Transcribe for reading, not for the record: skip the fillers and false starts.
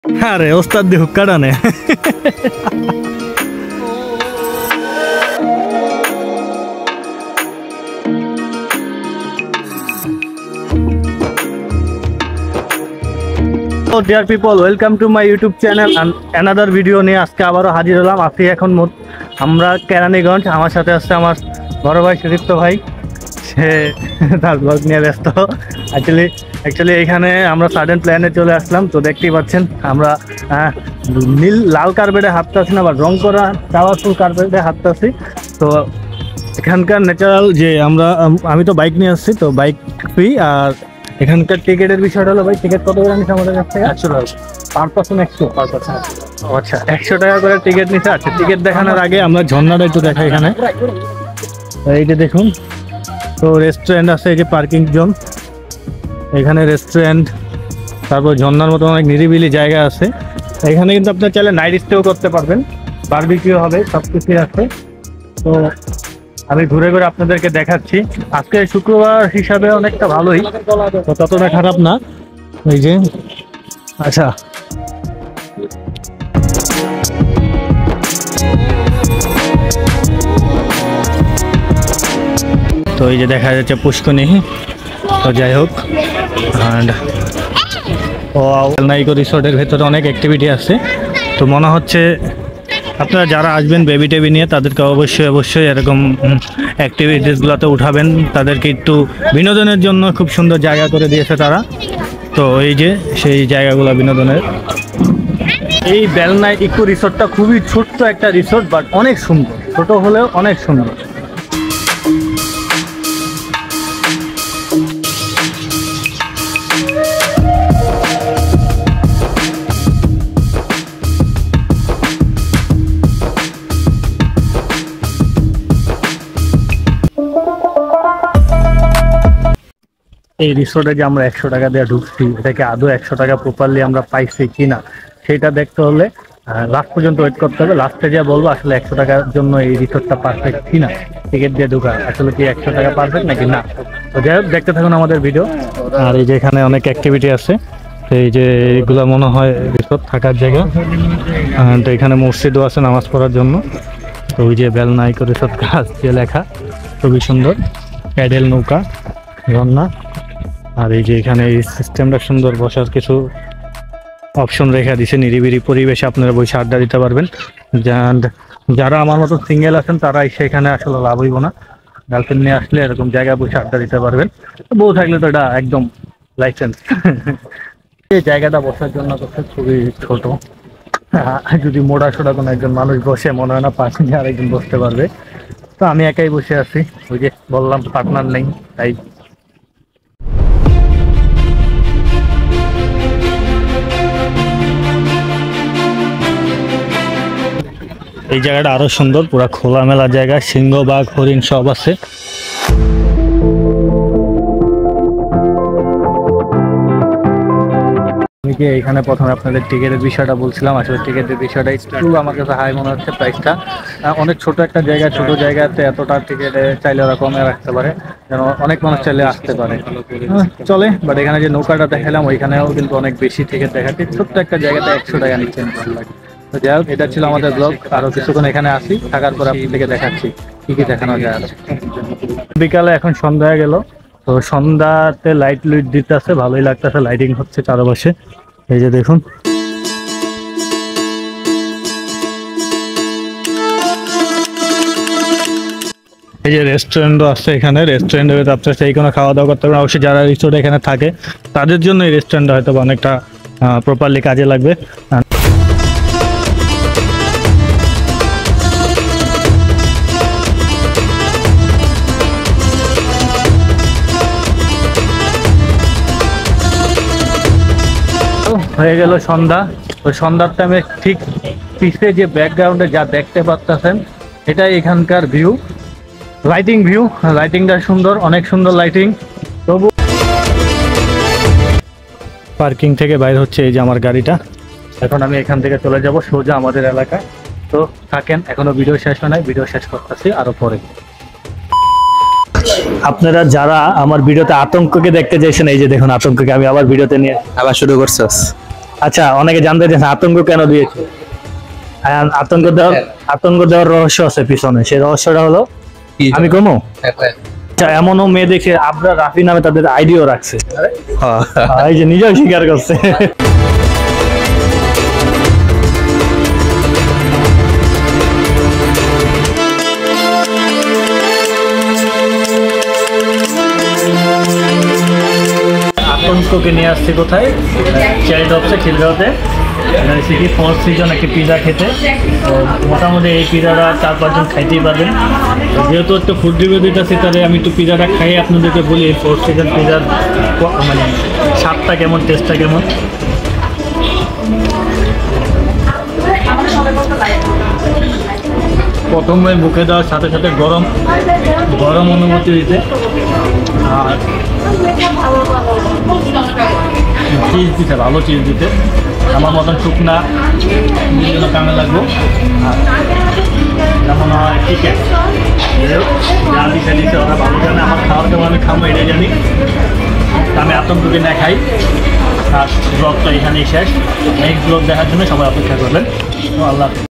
আরে ওস্তাদ দি হুক্কা টানে। Dear people, welcome to my YouTube channel another video নিয়ে আজকে আবারও হাজির হলাম। আজকে এখন আমরা কেরানীগঞ্জ। আমার সাথে আসছে আমার বড় ভাই সুদীপ্ত ভাই, সে তার ব্লগ নিয়ে ব্যস্ত। অ্যাকচুয়ালি এখানে আমরা সাডেন প্ল্যানে চলে আসলাম। তো দেখতেই পাচ্ছেন আমরা লাল কার্পেটে হাঁটতেছি না, বা রং করা কালারফুল কার্পেটে হাঁটতেছি। তো এখানকার ন্যাচারাল যে আমি তো বাইক নিয়ে আসছি, তো বাইক ফ্রি। আর এখানকার টিকিটের বিষয়টা হলো, ভাই টিকিট কত করে নিচ্ছে আমাদের কাছ থেকে? 100 টাকা পার পার্সন। 100 per person. আচ্ছা, 100 টাকা করে টিকিট নিচ্ছে। আচ্ছা, টিকিট দেখানোর আগে আমরা ঝর্ণাটা একটু দেখাই। এখানে এইটা দেখুন, তো রেস্টুরেন্ট আছে, এই যে পার্কিং জোন, এখানে রেস্টুরেন্ট, তারপর ঝর্ণার মতো অনেক নিরিবিলি জায়গা আছে। এখানে কিন্তু আপনার চাইলে নাইট স্টেও করতে পারবেন, বারবিকিউ হবে, সব কিছুই আছে। তো আমি ঘুরে ঘুরে আপনাদেরকে দেখাচ্ছি। আজকে শুক্রবার হিসাবে অনেকটা ভালোই, তো ততটা খারাপ না। এই যে আচ্ছা, তো এই যে দেখা যাচ্ছে পুষ্করণী। তো যাই হোক, নাইকো রিসোর্টের ভেতরে অনেক অ্যাক্টিভিটি আছে। তো মনে হচ্ছে আপনারা যারা আসবেন বেবি টেবি নিয়ে, তাদেরকে অবশ্যই এরকম অ্যাক্টিভিটিসগুলোতে উঠাবেন। তাদেরকে একটু বিনোদনের জন্য খুব সুন্দর জায়গা করে দিয়েছে তারা। তো এই যে সেই জায়গাগুলো বিনোদনের। এই বেলনাই ইকো রিসোর্টটা খুবই ছোট্ট একটা রিসোর্ট, বাট অনেক সুন্দর, ছোট হলেও অনেক সুন্দর। এই রিসোর্টে যে আমরা 100 টাকা দিয়ে ঢুকছি, এটাকে আদৌ 100 টাকা প্রপারলি আমরা পাইছি কিনা সেটা দেখতে হলে লাস্ট পর্যন্ত ওয়েট করতে হবে। লাস্টে যা বলবো আসলে 100 টাকার জন্য এই রিসোর্টটা পারফেক্ট কিনা, টিকিট দিয়ে ঢোকা আসলে কি 100 টাকা পারফেক্ট নাকি না। তো যাই হোক, দেখতে থাকুন আমাদের ভিডিও। আর এই যে এখানে অনেক অ্যাক্টিভিটি আছে। তো এই যে এগুলো মনে হয় রিসোর্ট থাকার জায়গা। তো এখানে মসজিদও আছে নামাজ পড়ার জন্য। তো ওই যে বেলনাইকো রিসোর্ট গাছ দিয়ে লেখা, খুবই সুন্দর। প্যাডেল নৌকা, ঝর্ণা। আর এই যে এখানে এই সিস্টেমটা সুন্দর, বসার কিছু অপশন রেখে দিছে। নিরিবিলি পরিবেশে আপনারা বসে আড্ডা দিতে পারবেন। যারা আমার মতো সিঙ্গেল আছেন তারা সেখানে আসলে লাভ হইব না। গার্লফ্রেন্ড নিয়ে আসলে এরকম জায়গায় বসে আড্ডা দিতে পারবেন। বউ থাকলে তো এটা একদম লাইসেন্স। এই জায়গাটা বসার জন্য খুবই ছোট। যদি মোড়া সোড়া কোনো একজন মানুষ বসে, মনে হয় না পাশে নিয়ে আরেকজন বসতে পারবে। তো আমি একাই বসে আছি, ওই যে বললাম পার্টনার নেই, তাই। এই জায়গাটা আরো সুন্দর, পুরো খোলামেলা জায়গা, সিংহ বাঘ হরিণ সব আছে। আমি কি এখানে প্রথমে আপনাদের টিকিটের বিষয়টা বলছিলাম, আসলে টিকিটের বিষয়টা একটু আমার কাছে হাই মনে হচ্ছে। প্রাইসটা অনেক ছোট একটা জায়গা, ছোট জায়গাতে এতটা টিকিটে চাইলে ওরা কমে রাখতে পারে, যেন অনেক মানুষ চাইলে আসতে পারে, চলে। বাট এখানে যে নৌকাটা দেখালাম ওইখানেও কিন্তু অনেক বেশি টিকিট দেখাচ্ছে। ছোট্ট একটা জায়গাতে 100 টাকা নিচ্ছেন। তো যাই হোক, এটা ছিল আমাদের ব্লগ। আরো কিছুক্ষণ এখানে আসি, থাকার পর আপনাদেরকে দেখাচ্ছি কি কি দেখানো যায়। বিকালে এখন সন্ধ্যা হয়ে গেল। তো সন্ধ্যাতে লাইট লুইট দিতে আছে, ভালোই লাগতেছে, লাইটিং হচ্ছে চারপাশে। এই যে দেখুন, এই যে রেস্টুরেন্টও আছে এখানে। রেস্টুরেন্টের ভেতরে আপনার সেই কোনো খাওয়া দাওয়া করতে পারবেন। অবশ্যই যারা রিসোর্ট এখানে থাকে তাদের জন্য এই রেস্টুরেন্টটা হয়তো অনেকটা প্রপারলি কাজে লাগবে। হয়ে গেল সন্ধ্যা। ওই সন্ধ্যার টাইমে ঠিক পিছে যে ব্যাকগ্রাউন্ডে যা দেখতে পাচ্ছেন, এটাই এখানকার ভিউ, লাইটিং ভিউ। লাইটিংটা সুন্দর, অনেক সুন্দর লাইটিং। তবু পার্কিং থেকে বাইরে হচ্ছে এই যে আমার গাড়িটা। এখন আমি এখান থেকে চলে যাব সোজা আমাদের এলাকায়। তো থাকেন, এখনো ভিডিও শেষ হয় নাই, ভিডিও শেষ করতেছি আরো পরে। আপনারা যারা আমার ভিডিওতে আতঙ্ককে দেখতে চাইছেন, এই যে দেখুন আতঙ্ককে আমি আবার ভিডিওতে নিয়ে আবার শুরু করছস। আচ্ছা, অনেকে জানতে চাইছে আতঙ্ক কেন দিয়েছে। আতঙ্ক দেওয়ার রহস্য আছে পিছনে। সেই রহস্যটা হলো, আমি কোনো এমনও মেয়ে দেখে আবরার রাফি নামে তাদের আইডিও রাখছে, এই যে নিজেও স্বীকার করছে। আতঙ্ককে নিয়ে আসছে কোথায়? চেরি টপসে খিলগাঁওতে। এসে কি 4th সিজন একটি পিজা খেতে। তো মোটামুটি এই পিজাটা 4-5 জন খাইতেই পারবেন। যেহেতু একটু ফুড রিভিউ দিতেছি, তাহলে আমি একটু পিজাটা খাই আপনাদেরকে বলি 4th সিজন পিজার মানে স্বাদটা কেমন, টেস্টটা কেমন। প্রথমে মুখে দেওয়ার সাথে সাথে গরম গরম অনুমতি দিতে, আর চিজ দিতে, ভালো চিজ দিতে। আমার মতন শুকনা জন্য কামে লাগবো। আর যেমন হয় চিকেন যা দিতে দিতে ওরা ভালো জানে, আমার খাওয়ার কেমন আমি খাবো এটাই জানি। আমি আতঙ্ককে না খাই। আর ব্লগটা এখানেই শেষ। নেক্সট ব্লগ দেখার জন্য সবাই অপেক্ষা করবেন। আল্লাহ।